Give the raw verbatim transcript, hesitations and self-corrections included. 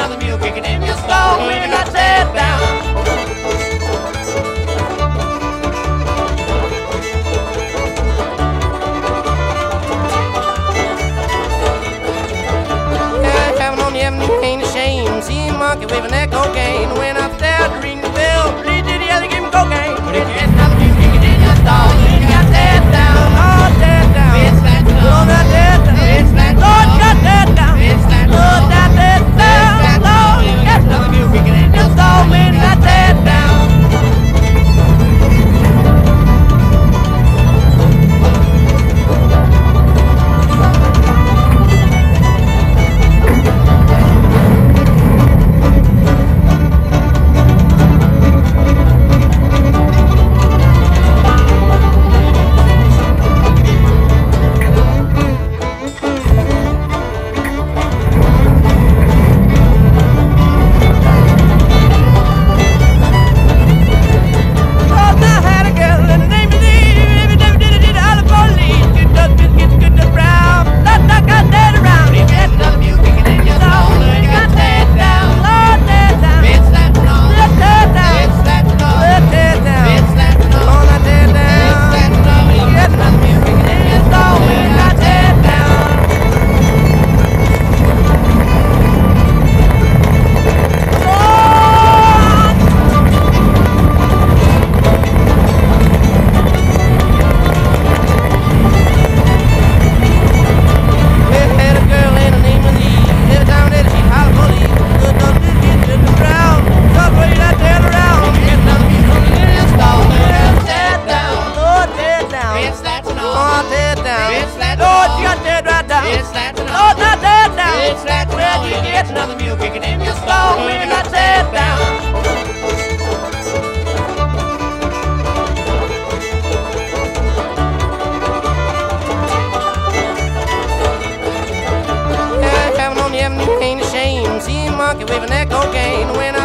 another mule kicking in your stall when you got teared down. Yeah, having on the avenue ain't a shame. See a monkey waving that cocaine. Went upstairs to ring the bell. Please did the other give him cocaine. But if you had another mule kicking in your stall when you got teared down. Oh, teared down. Bitch, that's Lord, got teared down. Bitch, that's Lord, got teared down. Bitch, that's Lord, got teared down. Lord, got another mule kicking in your stall when you got teared down. Another mule kicking in your stall when you got teared down. Yeah, having on the avenue ain't a shame. See a monkey waving that cocaine when I